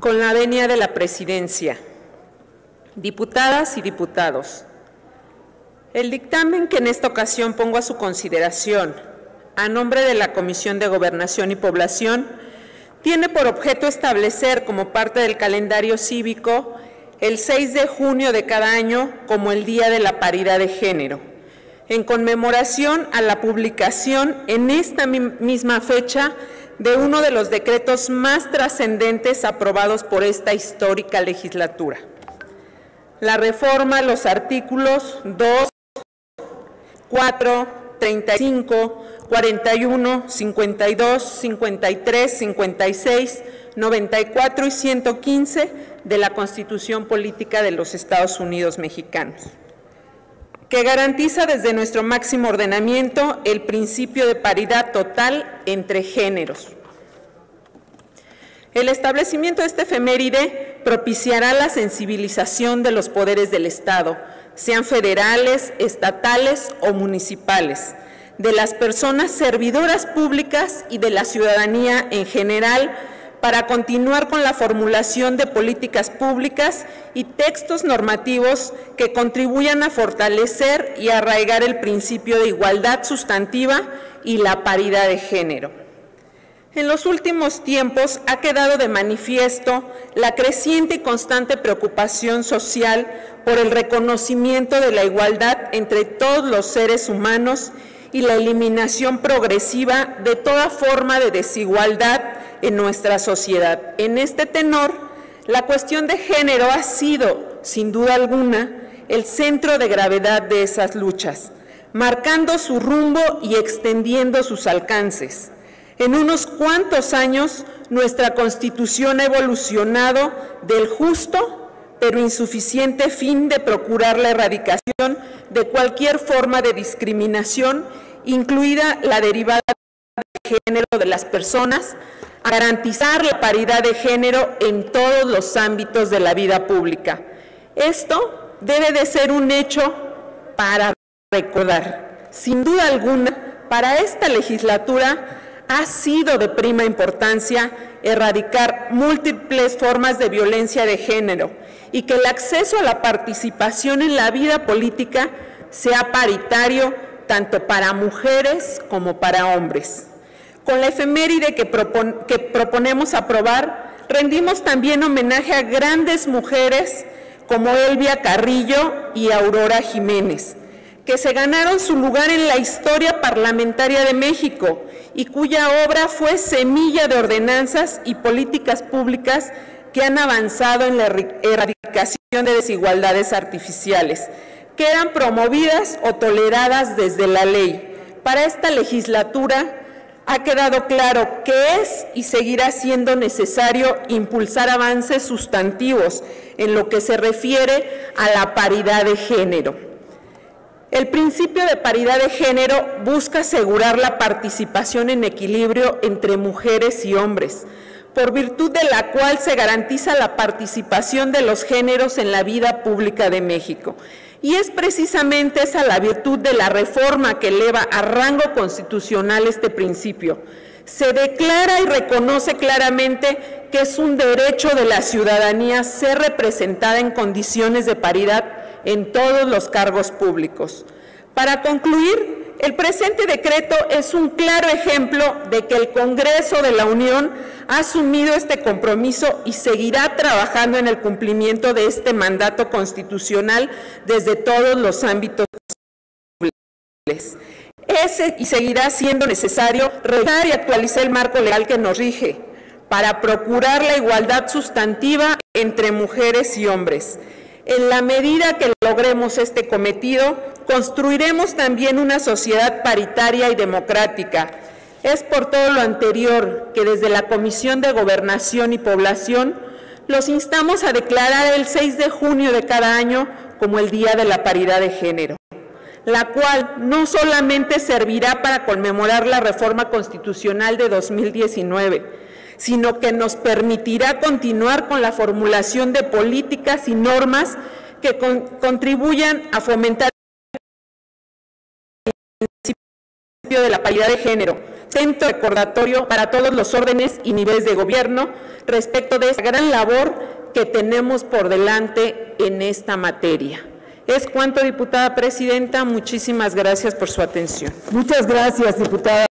Con la venia de la Presidencia, diputadas y diputados, el dictamen que en esta ocasión pongo a su consideración, a nombre de la Comisión de Gobernación y Población, tiene por objeto establecer como parte del calendario cívico el 6 de junio de cada año como el Día de la Paridad de Género, en conmemoración a la publicación en esta misma fecha de uno de los decretos más trascendentes aprobados por esta histórica legislatura. La reforma a los artículos 2, 4, 35, 41, 52, 53, 56, 94 y 115 de la Constitución Política de los Estados Unidos Mexicanos, que garantiza desde nuestro máximo ordenamiento el principio de paridad total entre géneros. El establecimiento de esta efeméride propiciará la sensibilización de los poderes del Estado, sean federales, estatales o municipales, de las personas servidoras públicas y de la ciudadanía en general, para continuar con la formulación de políticas públicas y textos normativos que contribuyan a fortalecer y arraigar el principio de igualdad sustantiva y la paridad de género. En los últimos tiempos ha quedado de manifiesto la creciente y constante preocupación social por el reconocimiento de la igualdad entre todos los seres humanos y la eliminación progresiva de toda forma de desigualdad en nuestra sociedad. En este tenor, la cuestión de género ha sido, sin duda alguna, el centro de gravedad de esas luchas, marcando su rumbo y extendiendo sus alcances. En unos cuantos años, nuestra Constitución ha evolucionado del justo pero insuficiente fin de procurar la erradicación de cualquier forma de discriminación, incluida la derivada de género de las personas, a garantizar la paridad de género en todos los ámbitos de la vida pública. Esto debe de ser un hecho para recordar. Sin duda alguna, para esta legislatura ha sido de prima importancia erradicar múltiples formas de violencia de género y que el acceso a la participación en la vida política sea paritario tanto para mujeres como para hombres. Con la efeméride que proponemos aprobar, rendimos también homenaje a grandes mujeres como Elvia Carrillo y Aurora Jiménez, que se ganaron su lugar en la historia parlamentaria de México y cuya obra fue semilla de ordenanzas y políticas públicas que han avanzado en la erradicación de desigualdades artificiales, que eran promovidas o toleradas desde la ley. Para esta legislatura ha quedado claro que es y seguirá siendo necesario impulsar avances sustantivos en lo que se refiere a la paridad de género. El principio de paridad de género busca asegurar la participación en equilibrio entre mujeres y hombres, por virtud de la cual se garantiza la participación de los géneros en la vida pública de México. Y es precisamente esa la virtud de la reforma que eleva a rango constitucional este principio. Se declara y reconoce claramente que es un derecho de la ciudadanía ser representada en condiciones de paridad en todos los cargos públicos. Para concluir, el presente decreto es un claro ejemplo de que el Congreso de la Unión ha asumido este compromiso y seguirá trabajando en el cumplimiento de este mandato constitucional desde todos los ámbitos posibles. Y seguirá siendo necesario revisar y actualizar el marco legal que nos rige para procurar la igualdad sustantiva entre mujeres y hombres. En la medida que logremos este cometido, construiremos también una sociedad paritaria y democrática. Es por todo lo anterior que desde la Comisión de Gobernación y Población los instamos a declarar el 6 de junio de cada año como el Día de la Paridad de Género, la cual no solamente servirá para conmemorar la reforma constitucional de 2019, sino que nos permitirá continuar con la formulación de políticas y normas que contribuyan a fomentar el principio de la paridad de género, atento recordatorio para todos los órdenes y niveles de gobierno respecto de esta gran labor que tenemos por delante en esta materia. Es cuanto, diputada presidenta. Muchísimas gracias por su atención. Muchas gracias, diputada.